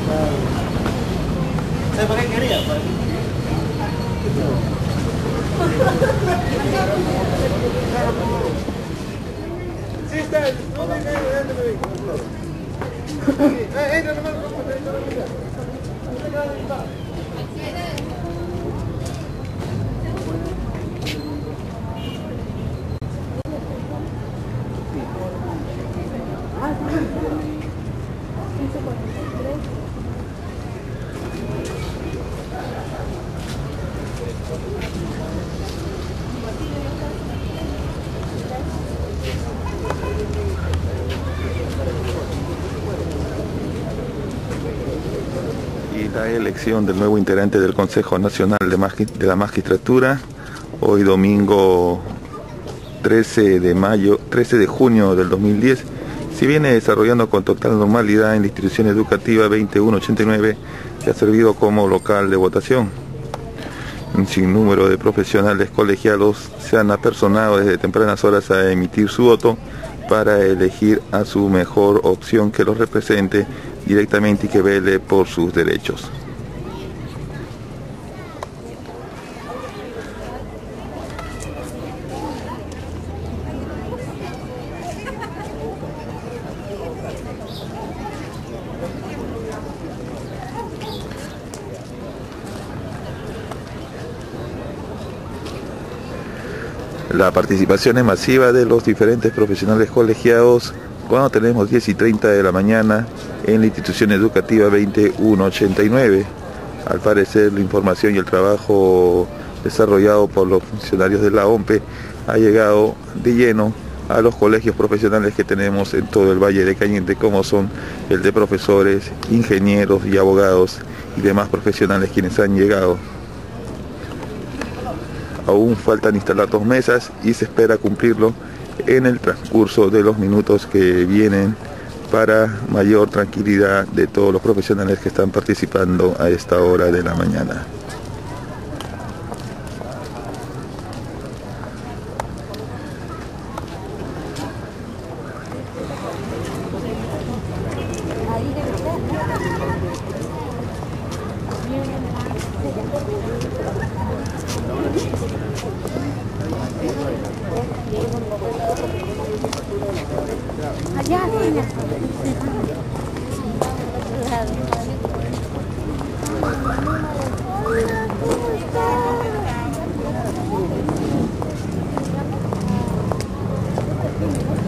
¿Sabes para qué quería? Sí, está. No, y la elección del nuevo integrante del Consejo Nacional de la Magistratura, hoy domingo 13 de junio del 2010, se viene desarrollando con total normalidad en la institución educativa 2189, que ha servido como local de votación. Un sinnúmero de profesionales colegiados se han apersonado desde tempranas horas a emitir su voto para elegir a su mejor opción que los represente directamente y que vele por sus derechos. La participación es masiva de los diferentes profesionales colegiados cuando tenemos 10:30 de la mañana en la institución educativa 2189. Al parecer, la información y el trabajo desarrollado por los funcionarios de la OMPE ha llegado de lleno a los colegios profesionales que tenemos en todo el Valle de Cañete, como son el de profesores, ingenieros y abogados y demás profesionales quienes han llegado. Aún faltan instalar 2 mesas y se espera cumplirlo en el transcurso de los minutos que vienen para mayor tranquilidad de todos los profesionales que están participando a esta hora de la mañana. Allá, señor. ¿Cómo está?